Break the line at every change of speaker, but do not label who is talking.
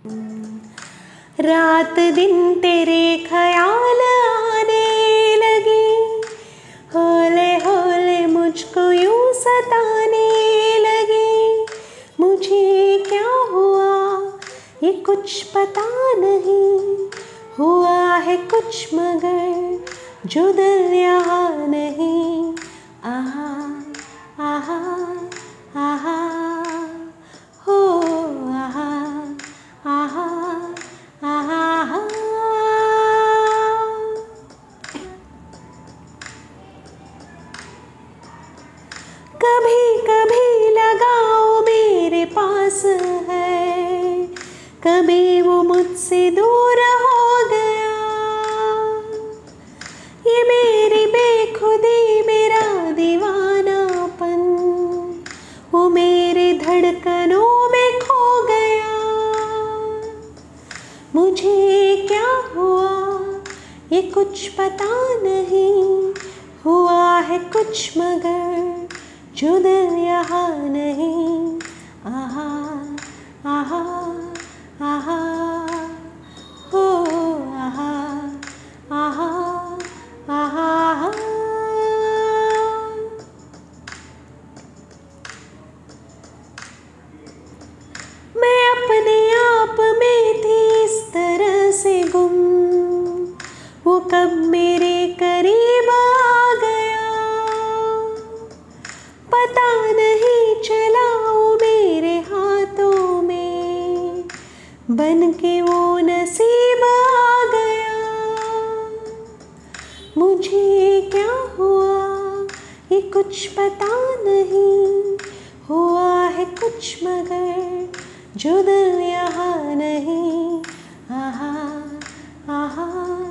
रात दिन तेरे ख्याल आने लगे, हौले हौले मुझको यूं सताने लगे। मुझे क्या हुआ ये कुछ पता नहीं, हुआ है कुछ मगर जो दिल यहाँ नहीं। आहा आहा आहा हो आहा आहा आहा। कभी कभी लगाओ मेरे पास है, कभी वो मुझसे दूर हो गया। ये मेरी बेखुदी मेरा दीवानापन, वो मेरे धड़कनों में खो गया। मुझे क्या हुआ ये कुछ पता नहीं, हुआ है कुछ मगर जो दिल यहाँ नहीं। आहा आहा आहा हो आहा आहा आहा। मैं अपने आप में थी इस तरह से गुम, वो कब मेरे करीब आ गया। पता नहीं चला वो मेरे हाथों में, बन के वो नसीब आ गया। मुझे क्या हुआ ये कुछ पता नहीं, हुआ है कुछ मगर जो दिल यहाँ नहीं। आहा आहा।